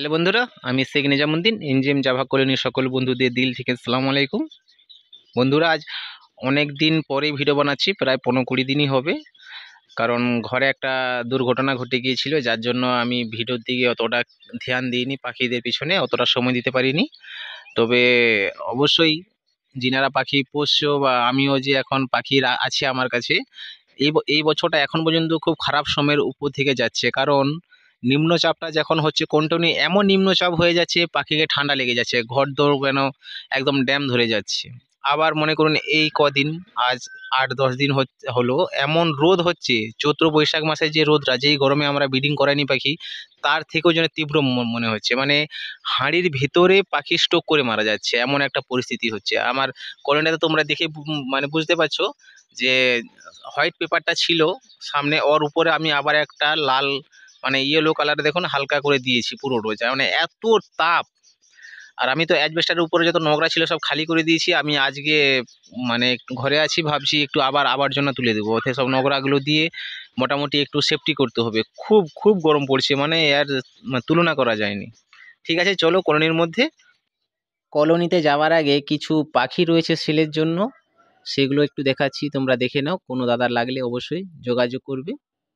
Hello বন্ধুরা, আমি Sheikh Nizamuddin. NGM Java কলোনির সকল বন্ধুদের দিল থেকে আসসালামু আলাইকুম। বন্ধুরা, আজ অনেক দিন পরে ভিডিও বানাচ্ছি, প্রায় 15-20 দিনই হবে। কারণ ঘরে একটা দুর্ঘটনা ঘটে গিয়েছিল, যার জন্য আমি ভিডিওর দিকে অতটা ধ্যান দিইনি, পাখিদের পিছনে অতটা সময় দিতে পারিনি। তবে অবশ্যই যিনারা পাখি পোষ্য বা আমিও যে এখন পাখি আছে আমার কাছে, এই বছরটা এখন পর্যন্ত খুব খারাপ সময়ের উপর থেকে যাচ্ছে। কারণ নিম্নচাপটা যখন হচ্ছে কন্টিনিউ এমন নিম্নচাপ হয়ে যাচ্ছে, পাখিকে ঠান্ডা লেগে যাচ্ছে, ঘর দৌড় যেন একদম ড্যাম ধরে যাচ্ছে। আবার মনে করুন এই কদিন, আজ 8-10 দিন হলো এমন রোদ হচ্ছে, চৈত্র বৈশাখ মাসে যে রোদটা, যেই গরমে আমরা ব্রিডিং করাইনি পাখি, তার থেকেও যেন তীব্র মনে হচ্ছে। মানে হাঁড়ির ভিতরে পাখি স্ট্রোক করে মারা যাচ্ছে, এমন একটা পরিস্থিতি হচ্ছে আমার কলোনিতে। তোমরা দেখে মানে বুঝতে পারছো যে হোয়াইট পেপারটা ছিল সামনে, ওর উপরে আমি আবার একটা লাল মানে ইয়েলো কালার দেখুন হালকা করে দিয়েছি পুরো রোজা, মানে এত তাপ। আর আমি তো অ্যাজবেস্টারের উপরে যত নোংরা ছিল সব খালি করে দিয়েছি। আমি আজকে মানে একটু ঘরে আছি, ভাবছি একটু আবার জন্য তুলে দেবো, ওতে সব নোংরাগুলো দিয়ে মোটামুটি একটু সেফটি করতে হবে। খুব খুব গরম পড়ছে, মানে এর তুলনা করা যায়নি। ঠিক আছে, চলো কলোনির মধ্যে। কলোনিতে যাওয়ার আগে কিছু পাখি রয়েছে সেলের জন্য, সেগুলো একটু দেখাচ্ছি, তোমরা দেখে নাও। কোনো দাদার লাগলে অবশ্যই যোগাযোগ করবে।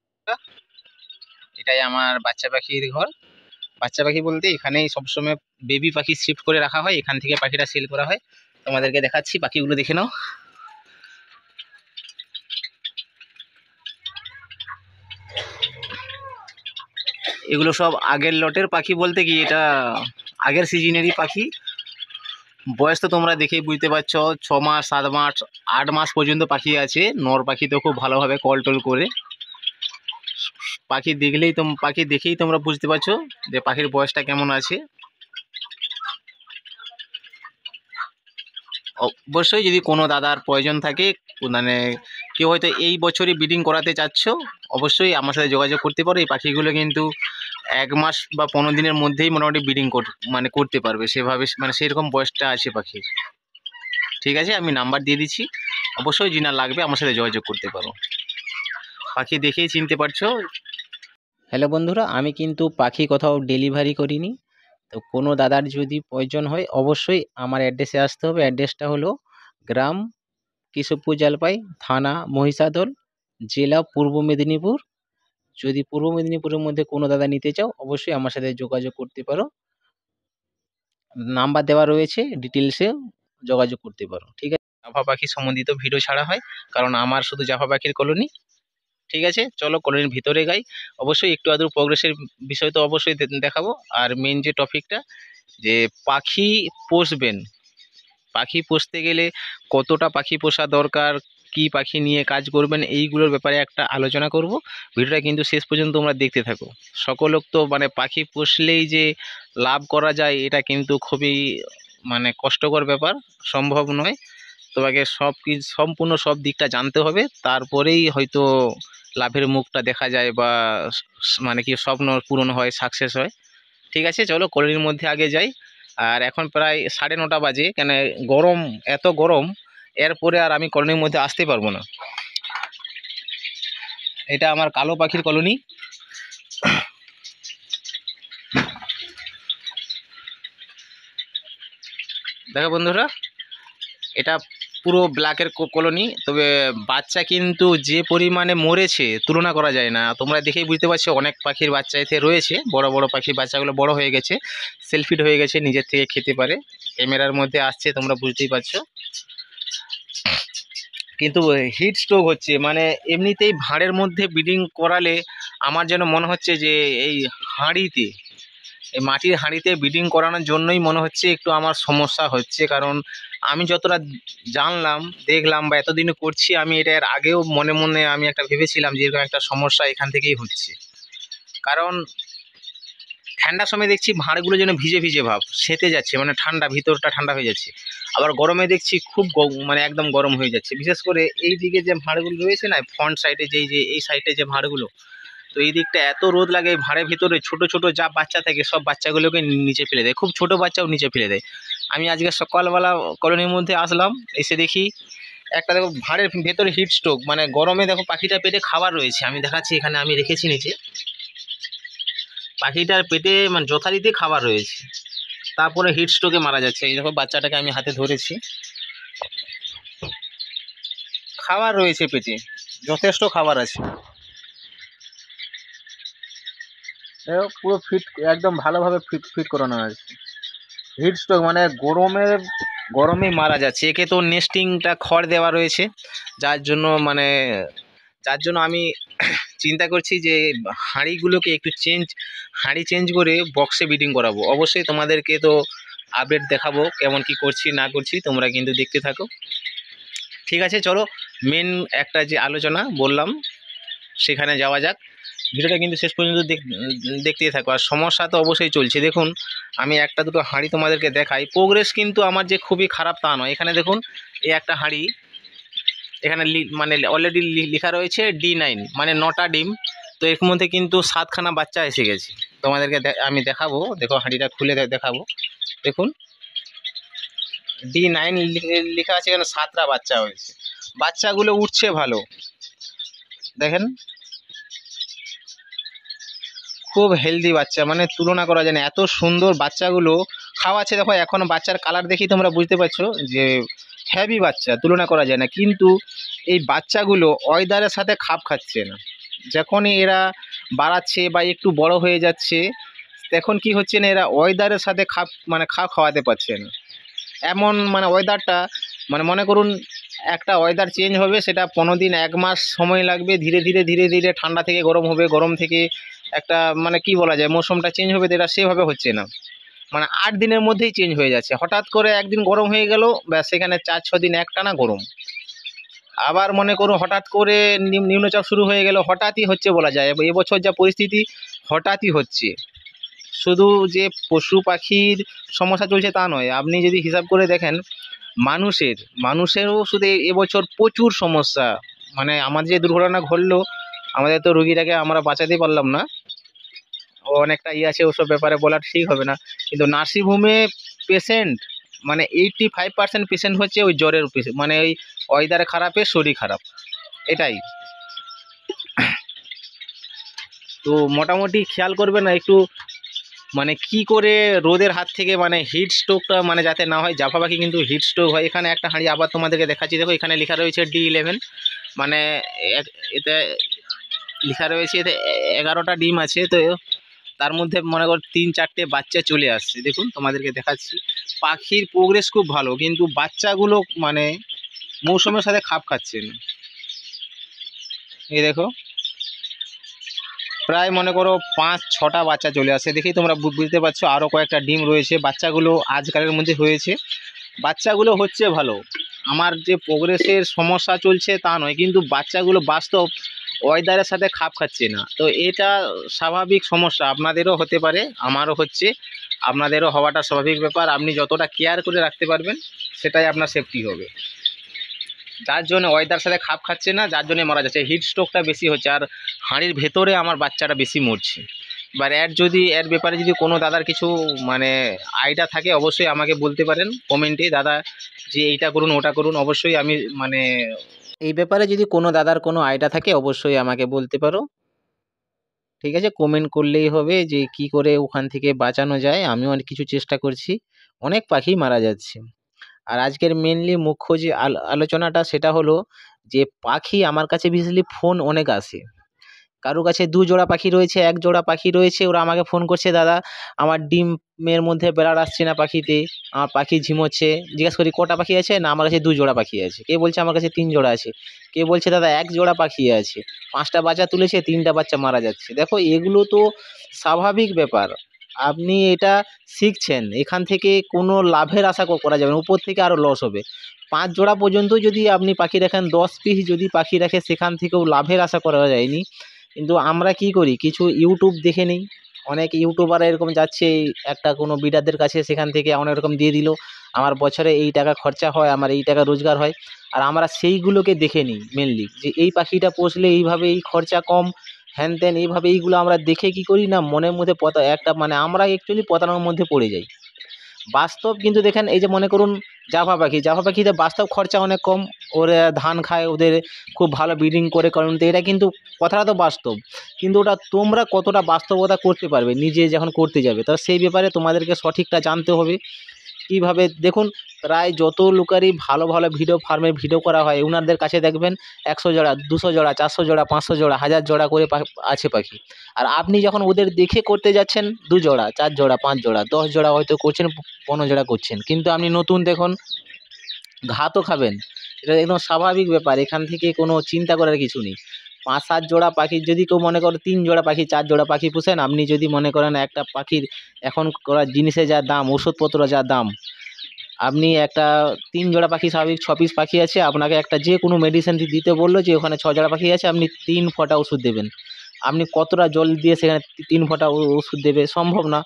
এটাই আমার বাচ্চা পাখির ঘর। বাচ্চা পাখি বলতে এখানেই সবসময় বেবি পাখি শিফট করে রাখা হয়, এখান থেকে পাখিটা সেল করা হয়। তোমাদেরকে দেখাচ্ছি, পাখিগুলো দেখে নাও। এগুলো সব আগের লটের পাখি, বলতে কি এটা আগের সিজনেরই পাখি। বয়স তো তোমরা দেখেই বুঝতে পারছো, 6 মাস 7 মাস 8 মাস পর্যন্ত পাখি আছে। নর পাখি তো খুব ভালোভাবে কল টল করে। পাখি দেখেই তোমরা বুঝতে পারছো যে পাখির বয়সটা কেমন আছে। অবশ্যই যদি কোনো দাদার প্রয়োজন থাকে, মানে কেউ হয়তো এই বছরই ব্রিডিং করাতে চাচ্ছ, অবশ্যই আমার সাথে যোগাযোগ করতে পারো। এই পাখিগুলো কিন্তু 1 মাস বা 15 দিনের মধ্যেই মোটামুটি ব্রিডিং মানে করতে পারবে, সেভাবে মানে সেরকম বয়সটা আছে পাখির। ঠিক আছে, আমি নাম্বার দিয়ে দিচ্ছি, অবশ্যই যিনা লাগবে আমার সাথে যোগাযোগ করতে পারো। পাখি দেখেই চিনতে পারছো। হ্যালো বন্ধুরা, আমি কিন্তু পাখি কোথাও ডেলিভারি করিনি। তো কোনো দাদার যদি প্রয়োজন হয় অবশ্যই আমার অ্যাড্রেসে আসতে হবে। অ্যাড্রেসটা হলো গ্রাম কেশবপুর জলপাই, থানা মহিষাদল, জেলা পূর্ব মেদিনীপুর। যদি পূর্ব মেদিনীপুরের মধ্যে কোনো দাদা নিতে চাও অবশ্যই আমার সাথে যোগাযোগ করতে পারো। নাম্বার দেওয়া রয়েছে, ডিটেলসে যোগাযোগ করতে পারো। ঠিক আছে, জাভা পাখি সম্বন্ধিত ভিডিও ছাড়া হয়, কারণ আমার শুধু জাভা পাখির কলোনি। ঠিক আছে, চলো কলোনির ভিতরে গাই। অবশ্যই একটু আধটু প্রোগ্রেসের বিষয় তো অবশ্যই দেখাবো। আর মেন যে টপিকটা, যে পাখি পুষবেন, পাখি পুষতে গেলে কতটা পাখি পোষা দরকার, কি পাখি নিয়ে কাজ করবেন, এইগুলোর ব্যাপারে একটা আলোচনা করব। ভিডিওটা কিন্তু শেষ পর্যন্ত তোমরা দেখতে থাকো। সকলোক তো মানে পাখি পুষলেই যে লাভ করা যায় এটা কিন্তু খুবই মানে কষ্টকর ব্যাপার, সম্ভব নয়। তোমাকে সম্পূর্ণ সব দিকটা জানতে হবে, তারপরেই হয়তো লাভের মুখটা দেখা যায় বা মানে কি স্বপ্ন পূরণ হয়, সাকসেস হয়। ঠিক আছে, চলো কলোনির মধ্যে আগে যাই। আর এখন প্রায় 9:30 বাজে, কেন গরম, এত গরম, এরপরে আর আমি কলোনির মধ্যে আসতে পারবো না। এটা আমার কালো পাখির কলোনি। দেখো বন্ধুরা, এটা পুরো ব্ল্যাকের কলোনি। তবে বাচ্চা কিন্তু যে পরিমাণে মরেছে তুলনা করা যায় না। তোমরা দেখেই বুঝতে পারছো, অনেক পাখির বাচ্চা এতে রয়েছে, বড় বড় পাখির বাচ্চাগুলো বড় হয়ে গেছে, সেলফিড হয়ে গেছে, নিজের থেকে খেতে পারে, ক্যামেরার মধ্যে আসছে, তোমরা বুঝতেই পারছো। কিন্তু হিট স্ট্রোক হচ্ছে, মানে এমনিতেই ভাঁড়ের মধ্যে ব্রিডিং করালে আমার যেন মনে হচ্ছে যে এই হাঁড়িতে, এই মাটির হাঁড়িতে ব্রিডিং করানোর জন্যই মনে হচ্ছে একটু আমার সমস্যা হচ্ছে। কারণ আমি যতটা জানলাম, দেখলাম বা এতদিনে করছি, আমি এটা এর আগেও মনে মনে আমি একটা ভেবেছিলাম যে এরকম একটা সমস্যা এখান থেকেই হচ্ছে। কারণ ঠান্ডার সময় দেখছি ভাঁড়গুলো যেন ভিজে ভিজে ভাব, সেঁতে যাচ্ছে, মানে ঠান্ডা, ভিতরটা ঠান্ডা হয়ে যাচ্ছে। আবার গরমে দেখছি খুব মানে একদম গরম হয়ে যাচ্ছে। বিশেষ করে এই দিকে যে ভাঁড়গুলো রয়েছে না, ফ্রন্ট সাইডে যে এই সাইডে যে ভাঁড়গুলো, তো এই দিকটা এত রোদ লাগে, ভাঁড়ের ভিতরে ছোট ছোট যা বাচ্চা থাকে সব বাচ্চাগুলোকে নিচে ফেলে দেয়, খুব ছোট বাচ্চাও নিচে ফেলে দেয়। আমি আজকে সকালবেলা কলোনির মধ্যে আসলাম, এসে দেখি একটা, দেখো ভাঁড়ের ভেতরে হিট স্ট্রোক, মানে গরমে দেখো পাখিটা পেটে খাবার রয়েছে, আমি দেখাচ্ছি, এখানে আমি রেখেছি নিচে, পাখিটার পেটে মানে যথারীতি খাবার রয়েছে, তারপরে হিট স্ট্রোকে মারা যাচ্ছে। এই দেখো বাচ্চাটাকে আমি হাতে ধরেছি, খাবার রয়েছে পেটে, যথেষ্ট খাবার আছে, পুরো ফিট, একদম ভালোভাবে ফিট ফিট করানো আছে। হিট স্ট্রোক মানে গরমে মারা যাচ্ছে। একে তো নেস্টিংটা খড় দেওয়া রয়েছে, যার জন্য আমি চিন্তা করছি যে হাঁড়িগুলোকে একটু হাঁড়ি চেঞ্জ করে বক্সে ব্রিডিং করাবো। অবশ্যই তোমাদেরকে তো আপডেট দেখাবো কেমন কি করছি না করছি, তোমরা কিন্তু দেখতে থাকো। ঠিক আছে, চলো মেন একটা যে আলোচনা বললাম সেখানে যাওয়া যাক। ভিডিওটা কিন্তু শেষ পর্যন্ত দেখতেই থাকো। আর সমস্যা তো অবশ্যই চলছে। দেখুন আমি একটা দুটো হাঁড়ি তোমাদেরকে দেখাই, প্রোগ্রেস কিন্তু আমার যে খুবই খারাপ তা নয়। এখানে দেখুন এই একটা হাঁড়ি, এখানে মানে অলরেডি লেখা রয়েছে D9, মানে 9টা ডিম। তো এর মধ্যে কিন্তু 7খানা বাচ্চা এসে গেছে। তোমাদেরকে আমি দেখাবো, দেখো হাঁড়িটা খুলে দেখাবো। দেখুন D9 লেখা আছে, এখানে 7টা বাচ্চা হয়েছে। বাচ্চাগুলো উঠছে ভালো, দেখেন খুব হেলদি বাচ্চা, মানে তুলনা করা যায় না, এত সুন্দর বাচ্চাগুলো খাওয়াচ্ছে। দেখো এখন বাচ্চার কালার দেখি তোমরা বুঝতে পারছো যে হেভি বাচ্চা, তুলনা করা যায় না। কিন্তু এই বাচ্চাগুলো ওয়েদারের সাথে খাপ খাচ্ছে না। যখনই এরা বাড়াচ্ছে বা একটু বড় হয়ে যাচ্ছে, তখন কি হচ্ছে না, এরা ওয়েদারের সাথে খাপ খাওয়াতে পারছে না। এমন মানে ওয়েদারটা, মানে মনে করুন একটা ওয়েদার চেঞ্জ হবে, সেটা 15 দিন 1 মাস সময় লাগবে। ধীরে ধীরে ধীরে ধীরে ঠান্ডা থেকে গরম হবে, গরম থেকে একটা মানে কি বলা যায় মৌসুমটা চেঞ্জ হবে, এটা সেভাবে হচ্ছে না। মানে 8 দিনের মধ্যেই চেঞ্জ হয়ে যাচ্ছে। হঠাৎ করে একদিন গরম হয়ে গেল, ব্যাস সেখানে 4-6 দিন একটানা গরম। আবার মনে করুন হঠাৎ করে নিম্নচাপ শুরু হয়ে গেল, হঠাৎই হচ্ছে বলা যায়। এবছর যা পরিস্থিতি, হঠাৎই হচ্ছে। শুধু যে পশু পাখির সমস্যা চলছে তা নয়, আপনি যদি হিসাব করে দেখেন মানুষেরও শুধু এবছর প্রচুর সমস্যা। মানে আমাদের যে দুর্ঘটনা ঘটলো, আমাদের তো রুগীটাকে আমরা বাঁচাতে পারলাম না, ও অনেকটা আছে, ওসব ব্যাপারে বলা ঠিক হবে না। কিন্তু নার্সিংহোমে পেশেন্ট মানে 85% পেশেন্ট হচ্ছে ওই জ্বরের পেশেন্ট, মানে ওই ওয়েদার খারাপে শরীর খারাপ, এটাই। তো মোটামুটি খেয়াল করবে না একটু, মানে কি করে রোদের হাত থেকে মানে হিট স্ট্রোকটা মানে যাতে না হয়। জাফা পাখি কিন্তু হিট স্ট্রোক হয়। এখানে একটা হাঁড়ি আবার তোমাদেরকে দেখাচ্ছি, দেখো এখানে লেখা রয়েছে D11, মানে এতে লেখা রয়েছে এতে 11টা ডিম আছে। তো তার মধ্যে মনে কর 3-4টে বাচ্চা চলে আসছে। দেখুন তোমাদেরকে দেখাচ্ছি, পাখির প্রোগ্রেস খুব ভালো, কিন্তু বাচ্চাগুলো মানে মৌসুমের সাথে খাপ খাচ্ছে না। এই দেখো প্রায় মনে করো 5-6টা বাচ্চা চলে আসছে, দেখি তোমরা বুঝতে পারছো। আরও কয়েকটা ডিম রয়েছে, বাচ্চাগুলো আজকালের মধ্যে হয়েছে, বাচ্চাগুলো হচ্ছে ভালো। আমার যে প্রোগ্রেসের সমস্যা চলছে তা নয়, কিন্তু বাচ্চাগুলো বাস্তব ওয়েদারের সাথে খাপ খাচ্ছে না। তো এটা স্বাভাবিক সমস্যা, আপনাদেরও হতে পারে, আমারও হচ্ছে, আপনাদেরও হওয়াটা স্বাভাবিক ব্যাপার। আপনি যতটা কেয়ার করে রাখতে পারবেন সেটাই আপনার সেফটি হবে। যার জন্য ওয়েদার সাথে খাপ খাচ্ছে না, যার জন্য মারা যাচ্ছে, হিট স্ট্রোকটা বেশি হচ্ছে। আর হাঁড়ির ভেতরে আমার বাচ্চাটা বেশি মরছে। এবার এর ব্যাপারে যদি কোনো দাদার কিছু মানে আইডিয়া থাকে, অবশ্যই আমাকে বলতে পারেন কমেন্টে, দাদা যে এইটা করুন ওটা করুন। অবশ্যই আমি মানে এই ব্যাপারে যদি কোনো দাদার কোনো আইডিয়া থাকে, অবশ্যই আমাকে বলতে পারো। ঠিক আছে, কমেন্ট করলেই হবে যে কি করে ওখান থেকে বাঁচানো যায়। আমিও অনেক কিছু চেষ্টা করছি, অনেক পাখি মারা যাচ্ছে। আর আজকের মেনলি মুখ্য যে আলোচনাটা সেটা হলো যে পাখি আমার কাছে বিশেষলি ফোন অনেক আসে। কারো কাছে 2 জোড়া পাখি রয়েছে, 1 জোড়া পাখি রয়েছে, ওরা আমাকে ফোন করছে, দাদা আমার ডিমের মধ্যে বেড়ার আসছে না পাখিতে, আমার পাখি ঝিমোচ্ছে। জিজ্ঞেস করি কটা পাখি আছে, না আমার কাছে 2 জোড়া পাখি আছে। কে বলছে আমার কাছে 3 জোড়া আছে, কে বলছে দাদা 1 জোড়া পাখি আছে, 5টা বাচ্চা তুলেছে, 3টা বাচ্চা মারা যাচ্ছে। দেখো এগুলো তো স্বাভাবিক ব্যাপার। আপনি এটা শিখছেন, এখান থেকে কোনো লাভের আশা করা যাবে না, উপর থেকে আরও লস হবে। 5 জোড়া পর্যন্ত যদি আপনি পাখি রাখেন, 10 পিস যদি পাখি রাখে, সেখান থেকেও লাভের আশা করা যায়নি। কিন্তু আমরা কি করি, কিছু ইউটিউব দেখে নিই, অনেক ইউটিউবার এরকম যাচ্ছে একটা কোনো বিডারদের কাছে, সেখান থেকে অনেক রকম দিয়ে দিল, আমার বছরে এই টাকা খরচা হয়, আমার এই টাকা রোজগার হয়। আর আমরা সেইগুলোকে দেখে নিই মেনলি, যে এই পাখিটা পুষলে এইভাবে এই খরচা কম, হ্যান ত্যান, এইভাবে এইগুলো আমরা দেখে কি করি না, মনের মধ্যে একটা মানে আমরা অ্যাকচুয়ালি প্রতারণার মধ্যে পড়ে যাই। বাস্তব কিন্তু দেখেন, এই যে মনে করুন জাভা পাখিতে বাস্তব খরচা অনেক কম। ওরা ধান খায়, ওদের খুব ভালো ব্রিডিং করে, কারণ তো এটা কিন্তু কথাটা তো বাস্তব। কিন্তু ওটা তোমরা কতটা বাস্তবতা করতে পারবে নিজে যখন করতে যাবে, তো সেই ব্যাপারে তোমাদেরকে সঠিকটা জানতে হবে। কীভাবে দেখুন, প্রায় যত লোকেরই ভালো ভালো ভিডিও ফার্মের ভিডিও করা হয়, ওনাদের কাছে দেখবেন 100 জোড়া, 200 জোড়া, 400 জোড়া, 500 জোড়া, 1000 জোড়া করে আছে পাখি। আর আপনি যখন ওদের দেখে করতে যাচ্ছেন 2 জোড়া, 4 জোড়া, 5 জোড়া, 10 জোড়া হয়তো করছেন, 15 জোড়া করছেন, কিন্তু আপনি নতুন দেখুন, ঘা তো খাবেন। এটা একদম স্বাভাবিক ব্যাপার, এখান থেকে কোনো চিন্তা করার কিছু নেই। 5-7 জোড়া পাখির যদি কেউ মনে করে 3 জোড়া পাখি, 4 জোড়া পাখি পুষেন, আপনি যদি মনে করেন একটা পাখির এখন করা জিনিসে যা দাম, ওষুধপত্র যা দাম, আপনি একটা 3 জোড়া পাখি, স্বাভাবিক 6 পিস পাখি আছে, আপনাকে একটা যে কোনো মেডিসিন দিতে বললো যে ওখানে 6 জোড়া পাখি আছে, আপনি 3 ফোঁটা ওষুধ দেবেন। আপনি কতটা জল দিয়ে সেখানে 3 ফোঁটা ওষুধ দেবে? সম্ভব না।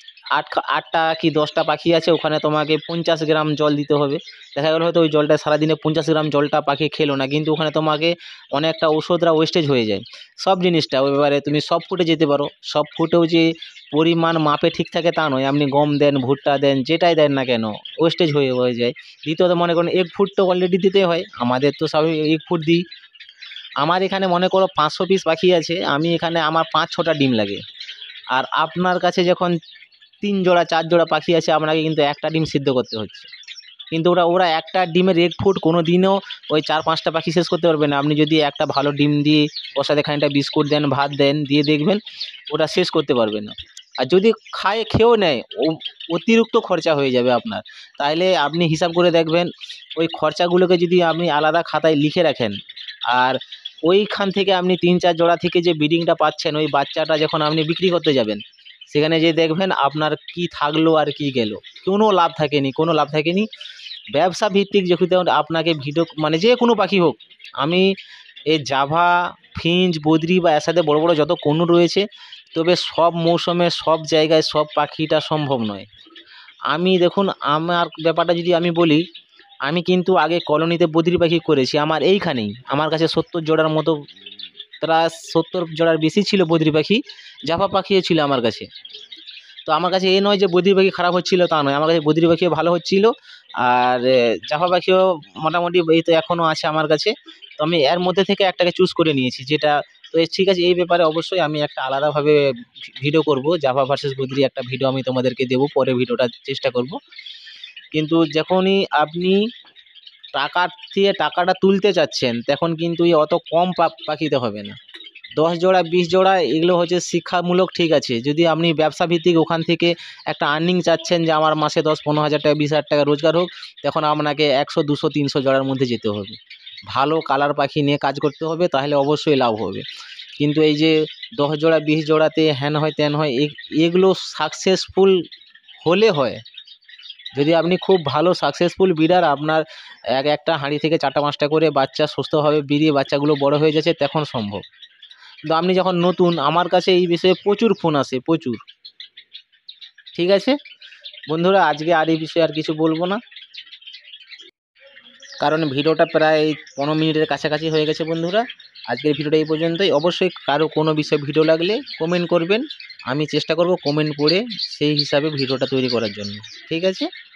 8টা কি 10টা পাখি আছে, ওখানে তোমাকে 50 গ্রাম জল দিতে হবে। দেখা গেল হয়তো ওই জলটা সারাদিনে 50 গ্রাম জলটা পাখি খেলো না, কিন্তু ওখানে তোমাকে অনেকটা ওষুধরা ওয়েস্টেজ হয়ে যায়। সব জিনিসটা এবারে তুমি সব ফুটে যেতে পারো, সব ফুটেও যে পরিমাণ মাপে ঠিক থাকে তা নয়। আপনি গম দেন, ভুট্টা দেন, যেটাই দেন না কেন, ওয়েস্টেজ হয়ে যায়। দ্বিতীয়ত মনে করুন 1 ফুট তো অলরেডি দিতে হয়, আমাদের তো স্বাভাবিক 1 ফুট দিই। আমার এখানে মনে করো 500 পিস পাখি আছে, আমি এখানে আমার 5-6টা ডিম লাগে। আর আপনার কাছে যখন 3 জোড়া 4 জোড়া পাখি আছে, আপনাকে কিন্তু একটা ডিম সিদ্ধ করতে হচ্ছে। কিন্তু ওরা একটা ডিমের 1 ফুট কোনো দিনও ওই 4-5টা পাখি শেষ করতে পারবে না। আপনি যদি একটা ভালো ডিম দিয়ে ওর সাথে খানিকটা বিস্কুট দেন, ভাত দেন, দিয়ে দেখবেন ওটা শেষ করতে পারবে না। আর যদি খেয়েও নেয়, অতিরিক্ত খরচা হয়ে যাবে আপনার। তাইলে আপনি হিসাব করে দেখবেন, ওই খরচাগুলোকে যদি আপনি আলাদা খাতায় লিখে রাখেন, আর ওইখান থেকে আপনি 3-4 জোড়া থেকে যে ব্রিডিংটা পাচ্ছেন, ওই বাচ্চাটা যখন আপনি বিক্রি করতে যাবেন, সেখানে যেয়ে দেখবেন আপনার কি থাকলো আর কি গেল, কোনো লাভ থাকেনি। ব্যবসা ভিত্তিক যেহেতু আপনাকে ভিডিও মানে যে কোনো পাখি হোক, আমি এই জাভা, ফিঞ্চ, বদ্রি বা এর সাথে বড় বড় যত কোনো রয়েছে, তবে সব মৌসুমে সব জায়গায় সব পাখিটা সম্ভব নয়। আমি দেখুন, আমার ব্যাপারটা যদি আমি বলি, আমি কিন্তু আগে কলোনিতে বদ্রি পাখি করেছি। আমার এইখানেই আমার কাছে 70 জোড়ার মতো, প্রায় 70 জোড়ার বেশি ছিল বদ্রি পাখি, জাভা পাখিও ছিল আমার কাছে। তো আমার কাছে এই নয় যে বদ্রি পাখি খারাপ হচ্ছিল, তা নয়, আমার কাছে বদ্রি পাখিও ভালো হচ্ছিল, আর জাভা পাখিও মোটামুটি এই তো এখনও আছে আমার কাছে। তো আমি এর মধ্যে থেকে একটাকে চুজ করে নিয়েছি, যেটা তো ঠিক আছে। এই ব্যাপারে অবশ্যই আমি একটা আলাদাভাবে ভিডিও করব, জাভা ভার্সেস বদ্রি একটা ভিডিও আমি তোমাদেরকে দেবো, পরে ভিডিওটা চেষ্টা করব। কিন্তু যখনই আপনি টাকাটা তুলতে চাচ্ছেন, তখন কিন্তু এই অত কম পাখিতে হবে না। 10 জোড়া 20 জোড়া এগুলো হচ্ছে শিক্ষামূলক, ঠিক আছে। যদি আপনি ব্যবসা ভিত্তিক ওখান থেকে একটা আর্নিং চাচ্ছেন যে আমার মাসে 10-15 হাজার টাকা, 20 হাজার টাকা রোজগার হোক, তখন আপনাকে 100, 200, 300 জোড়ার মধ্যে যেতে হবে। ভালো কালার পাখি নিয়ে কাজ করতে হবে, তাহলে অবশ্যই লাভ হবে। কিন্তু এই যে 10 জোড়া 20 জোড়াতে হ্যান হয় ত্যান হয়, এগুলো সাকসেসফুল হলে হয়। যদি আপনি খুব ভালো সাকসেসফুল ব্রিডার, আপনার একটা হাঁড়ি থেকে 4টা-5টা করে বাচ্চা সুস্থভাবে বেরিয়ে বাচ্চাগুলো বড় হয়ে যাচ্ছে, তখন সম্ভব। কিন্তু আপনি যখন নতুন, আমার কাছে এই বিষয়ে প্রচুর ফোন আসে, প্রচুর। ঠিক আছে বন্ধুরা, আজকে আর এই বিষয়ে আর কিছু বলবো না, কারণ ভিডিওটা প্রায় 15 মিনিটের কাছাকাছি হয়ে গেছে। বন্ধুরা, আজকের ভিডিওটা এই পর্যন্তই। অবশ্যই কারো কোনো বিষয়ে ভিডিও লাগলে কমেন্ট করবেন, আমি চেষ্টা করব কমেন্ট পড়ে সেই হিসাবে ভিডিওটা তৈরি করার জন্য। ঠিক আছে।